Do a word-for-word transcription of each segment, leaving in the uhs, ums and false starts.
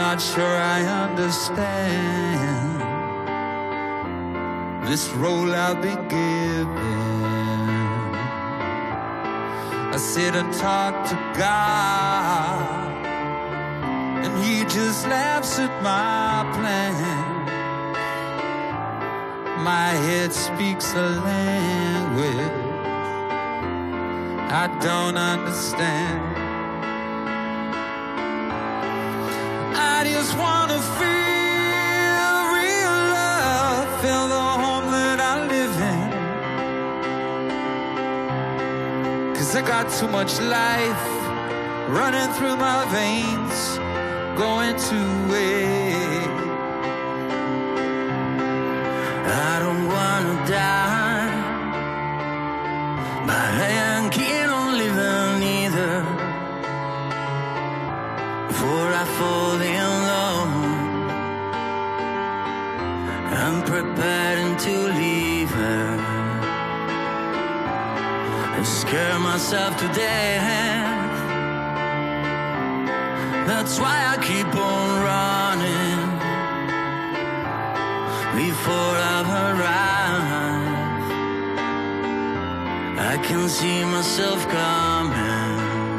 not sure I understand this role I've been given. I sit and talk to God, and He just laughs at my plan. My head speaks a language I don't understand. I just wanna feel real love, feel the home that I live in. 'Cause I got too much life running through my veins, going to waste. I don't wanna die, but I ain't keen on living either. Before I fall in love, I'm preparing to leave her. I scare myself to death. That's why I keep on running before I've arrived. I can see myself coming.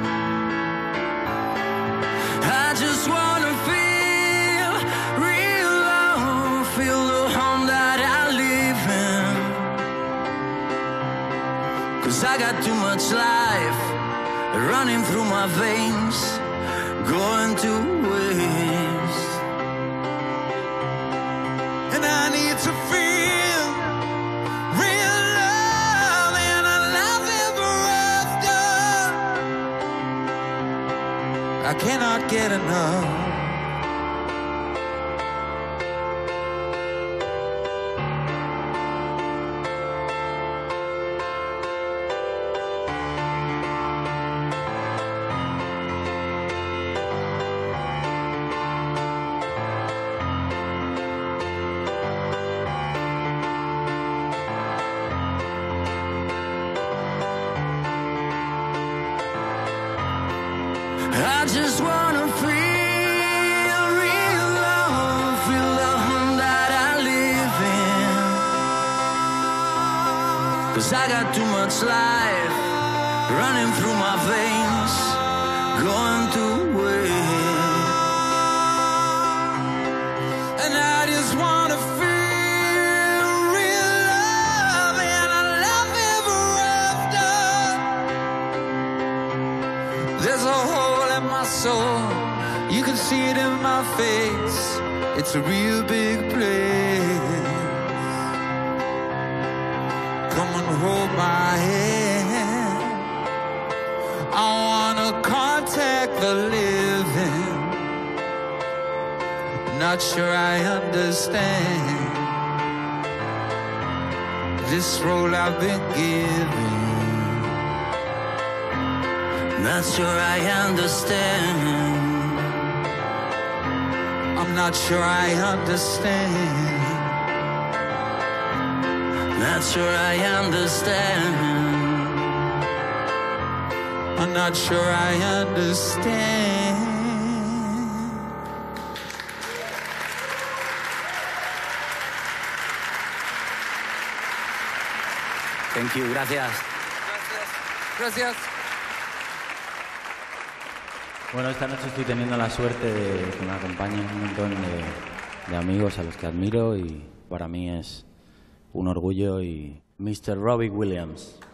I just wanna feel real love, feel the home that I live in. 'Cause I got too much life running through my veins, going to waste. And I need to feel real love and a love ever after. I cannot get enough. I just wanna feel real love, feel the home that I live in. 'Cause I got too much life running through my veins, going to waste. And I just wanna feel real love and a love ever after. There's a hole in my soul, you can see it in my face. It's a real big place. Come and hold my hand. I wanna contact the living. Not sure I understand this role I've been given. Not sure I understand. I'm not sure I understand. Not sure I understand. I'm not sure I understand. Thank you, gracias. Gracias. Bueno, esta noche estoy teniendo la suerte de que me acompañen un montón de, de amigos a los que admiro y para mí es un orgullo. Y mister Robbie Williams.